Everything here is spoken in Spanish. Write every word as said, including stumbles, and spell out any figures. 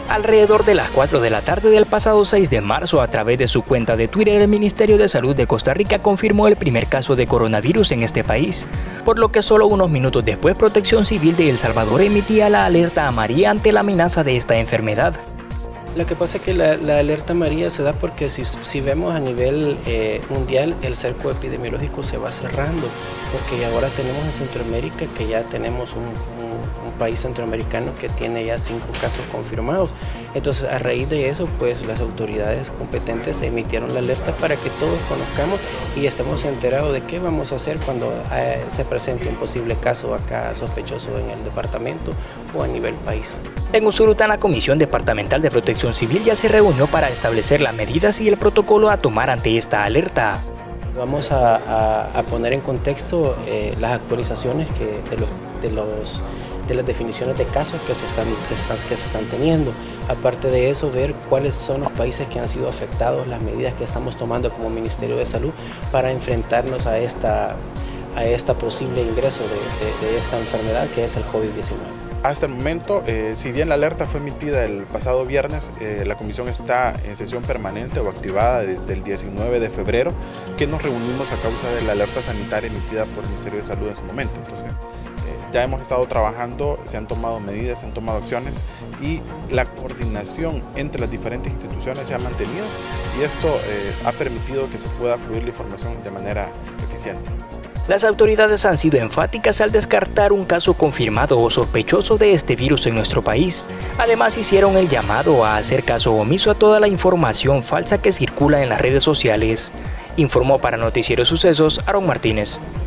Alrededor de las cuatro de la tarde del pasado seis de marzo, a través de su cuenta de Twitter, el Ministerio de Salud de Costa Rica confirmó el primer caso de coronavirus en este país, por lo que solo unos minutos después Protección Civil de El Salvador emitía la alerta amarilla ante la amenaza de esta enfermedad. Lo que pasa es que la, la alerta amarilla se da porque si, si vemos a nivel eh, mundial, el cerco epidemiológico se va cerrando, porque ahora tenemos en Centroamérica que ya tenemos un, un, un país centroamericano que tiene ya cinco casos confirmados. Entonces, a raíz de eso, pues las autoridades competentes emitieron la alerta para que todos conozcamos y estemos enterados de qué vamos a hacer cuando eh, se presente un posible caso acá sospechoso en el departamento o a nivel país. En Usulután, la Comisión Departamental de Protección Civil ya se reunió para establecer las medidas y el protocolo a tomar ante esta alerta. Vamos a, a, a poner en contexto eh, las actualizaciones que de, los, de, los, de las definiciones de casos que se, están, que, se están, que se están teniendo. Aparte de eso, ver cuáles son los países que han sido afectados, las medidas que estamos tomando como Ministerio de Salud para enfrentarnos a esta, a esta posible ingreso de, de, de esta enfermedad que es el COVID diecinueve. Hasta el momento, eh, si bien la alerta fue emitida el pasado viernes, eh, la comisión está en sesión permanente o activada desde el diecinueve de febrero, que nos reunimos a causa de la alerta sanitaria emitida por el Ministerio de Salud en su momento. Entonces, eh, ya hemos estado trabajando, se han tomado medidas, se han tomado acciones y la coordinación entre las diferentes instituciones se ha mantenido y esto eh, ha permitido que se pueda fluir la información de manera eficiente. Las autoridades han sido enfáticas al descartar un caso confirmado o sospechoso de este virus en nuestro país. Además, hicieron el llamado a hacer caso omiso a toda la información falsa que circula en las redes sociales. Informó para Noticiero Sucesos Aaron Martínez.